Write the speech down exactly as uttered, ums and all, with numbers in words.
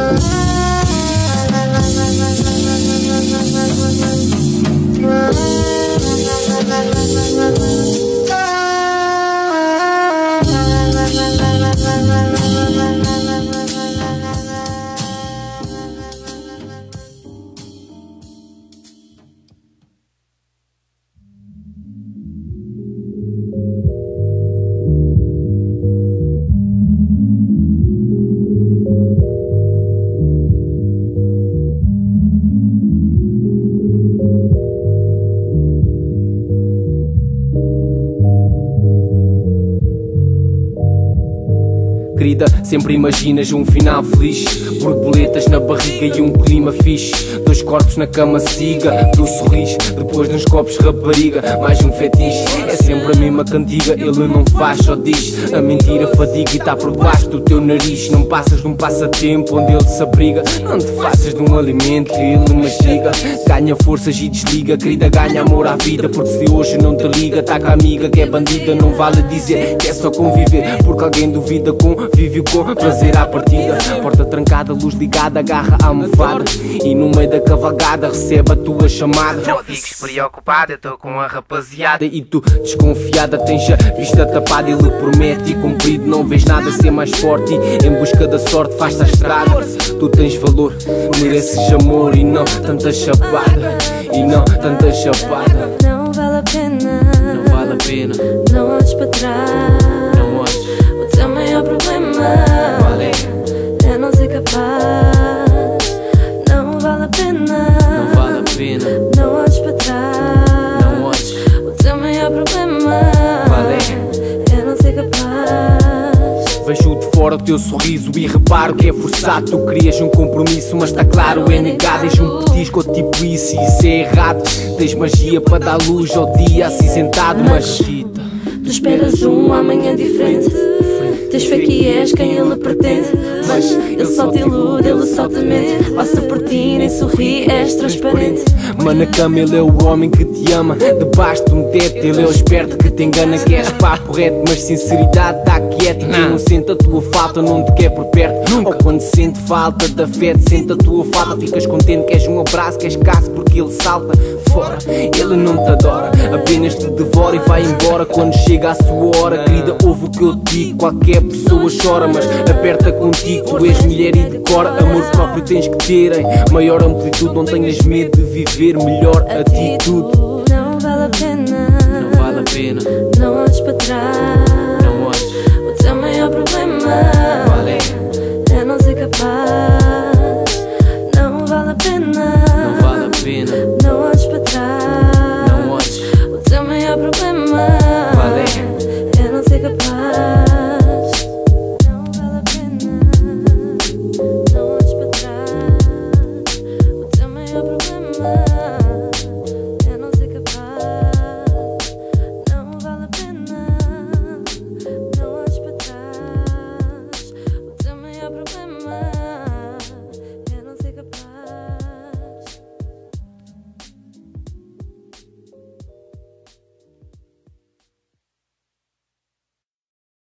Querida, sempre imaginas um final feliz, borboletas na barriga e um clima fixe. Dois corpos na cama, siga, tu sorris, depois nos copos rapariga, mais um fetiche. É sempre a mesma cantiga, ele não faz, só diz. A mentira fadiga e tá por baixo do teu nariz. Não passas de um passatempo onde ele se abriga. Não te faças de um alimento que ele mastiga. Ganha forças e desliga, querida, ganha amor à vida. Porque se hoje não te liga, tá com a amiga que é bandida. Não vale dizer que é só conviver, porque alguém duvida com vive com prazer à partida. Porta trancada, luz ligada, agarra a almofada e no meio da cavalgada recebe a tua chamada. Não fiques preocupada, eu tô com a rapaziada. E tu, desconfiada, tens a vista tapada. Ele promete e cumprido, não vês nada ser mais forte e em busca da sorte faz-te a estrada. Tu tens valor, mereces amor e não tanta chapada. E não tanta chapada. Não vale a pena, não vale a pena. Não olhes para trás, não olhes. O teu maior problema vale. É não ser capaz. Não vale a pena, não vale a pena. Não olhes para trás, não olhes. O teu maior problema vale. É não ser capaz. Vejo de fora o teu sorriso e reparo que é forçado. Tu querias um compromisso, mas está claro, é negado. És um petisco ou tipo isso, e isso é errado. Tens magia para dar luz ao dia acinzentado, mas tu esperas um amanhã diferente. Tens fé que és quem ele pretende, mas ele só te ilude, ele só te mente. Passa por ti, nem sorri, és transparente. Mas na cama ele é o homem que te ama. Debaixo de um teto ele é o esperto que te engana. Queres papo reto, mas sinceridade está quieta. Quem não sente a tua falta não te quer por perto. Ou quando sente falta de afeto, sente a tua falta. Ficas contente, queres um abraço, queres caso porque ele salta fora. Ele não te adora, apenas te devora e vai embora quando chega a sua hora. Querida, ouve o que eu te digo, qualquer pessoa chora, mas aperta contigo. Tu és mulher e decora, amor próprio tens que ter em maior amplitude. Não tenhas medo de viver, melhor atitude. Não vale a pena, não vale a pena. Não olhes para trás, não olhes. O teu maior problema vale. É não ser capaz. Não vale a pena, não vale a pena. Não olhes para trás, não olhes. O teu maior problema vale. É não ser capaz. Não vale a pena, não olhes para trás. O teu maior problema é não ser capaz. Não vale a pena, não olhes para trás. O teu maior problema